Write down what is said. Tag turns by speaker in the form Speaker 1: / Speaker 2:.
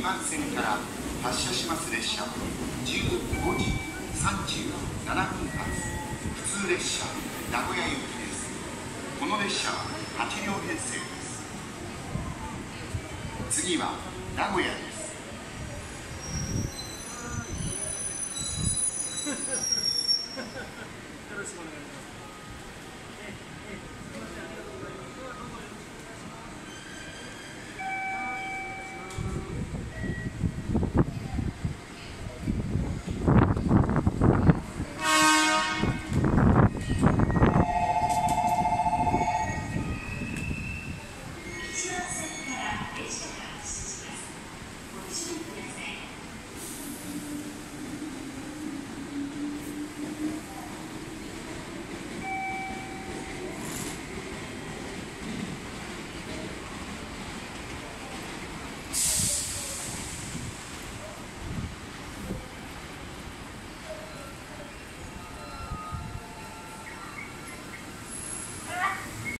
Speaker 1: 番線から発車します列車は15時37分発普通列車名古屋行きです。この列車は8両編成です。次は名古屋です。
Speaker 2: よろしくお願いします。